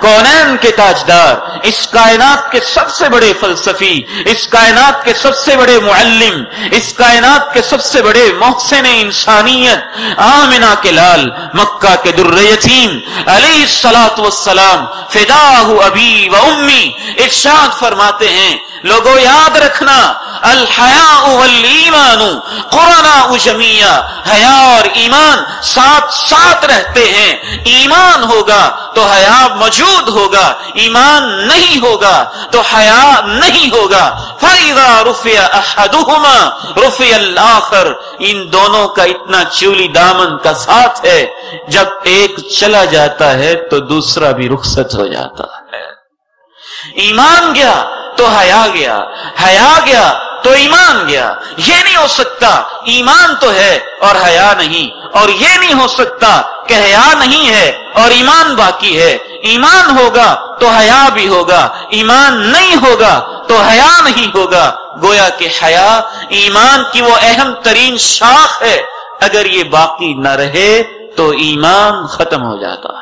کونین کے تاجدار، اس کائنات کے سب سے بڑے فلسفی، اس کائنات کے سب سے بڑے معلم، اس کائنات کے سب سے بڑے محسن انسانیت، آمنہ کے لال، مکہ کے در یتیم علیہ الصلوۃ والسلام، فداہ ابی و امی، ارشاد فرماتے ہیں لوگوں یاد رکھنا، الحیاء والایمان قرناء جمیعا، حیا اور ایمان ساتھ ساتھ رہتے ہیں، ایمان ہوگا تو حیا موجود ہوگا، ایمان نہیں ہوگا تو حیا نہیں ہوگا۔ فَإِذَا رُفِعَ أَحَدُهُمَا رُفِعَ الْآخَرُ، ان دونوں کا اتنا چولی دامن کا ساتھ ہے، جب ایک چلا جاتا ہے تو دوسرا بھی رخصت ہو جاتا ہے۔ ایمان گیا تو حیا گیا، حیا گیا تو ایمان گیا۔ یہ نہیں ہو سکتا ایمان تو ہے اور حیا نہیں، اور یہ نہیں ہو سکتا کہ حیا نہیں ہے اور ایمان باقی ہے۔ ایمان ہوگا تو حیا بھی ہوگا، ایمان نہیں ہوگا تو حیا نہیں ہوگا۔ گویا کہ حیا ایمان کی وہ اہم ترین شاخ ہے، اگر یہ باقی نہ رہے تو ایمان ختم ہو جاتا